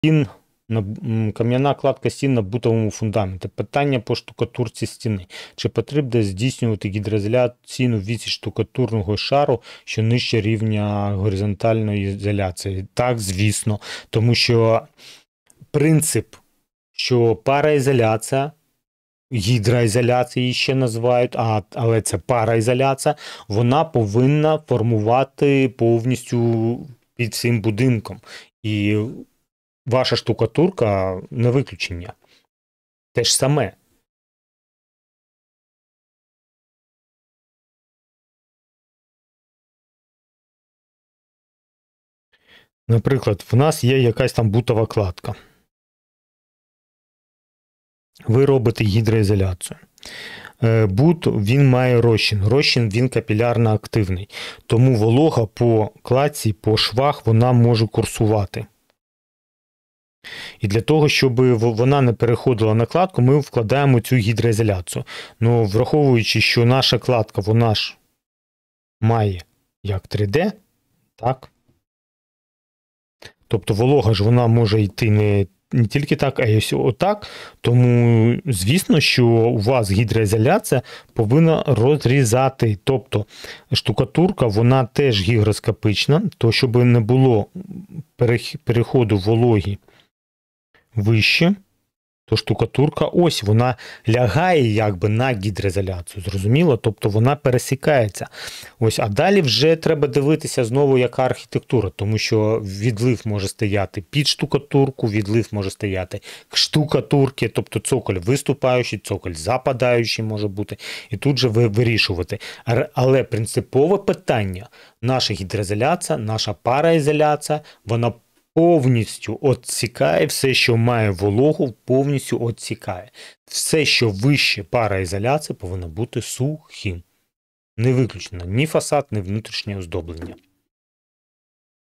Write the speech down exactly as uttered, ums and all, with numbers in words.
стін, кам'яна кладка стін на бутовому фундаменті. Питання по штукатурці стіни. Чи потрібно здійснювати гідроізоляційну відсіч штукатурного шару, що нижче рівня горизонтальної ізоляції? Так, звісно. Тому що принцип, що параізоляція, гідроізоляція її ще називають, а, але це параізоляція, вона повинна формувати повністю під цим будинком. І ваша штукатурка не виключення. Те ж саме. Наприклад, в нас є якась там бутова кладка. Ви робите гідроізоляцію. Бут, він має розчин. Розчин, він капілярно активний. Тому волога по кладці, по швах, вона може курсувати. І для того, щоб вона не переходила на кладку, ми вкладаємо цю гідроізоляцію. Ну, враховуючи, що наша кладка, вона ж має як три де, так? Тобто волога ж вона може йти не, не тільки так, а й ось отак. Тому, звісно, що у вас гідроізоляція повинна розрізати. Тобто штукатурка, вона теж гігроскопична, то щоб не було переходу вологи вище, то штукатурка ось, вона лягає якби на гідроізоляцію, зрозуміло? Тобто вона пересікається. Ось, а далі вже треба дивитися знову, яка архітектура, тому що відлив може стояти під штукатурку, відлив може стояти к штукатурки, тобто цоколь виступаючий, цоколь западаючий може бути, і тут же вирішувати. Але принципове питання, наша гідроізоляція, наша параізоляція, вона повністю відсікає все, що має вологу, повністю відсікає. Все, що вище параізоляції, повинно бути сухим. Не виключено ні фасад, ні внутрішнє оздоблення.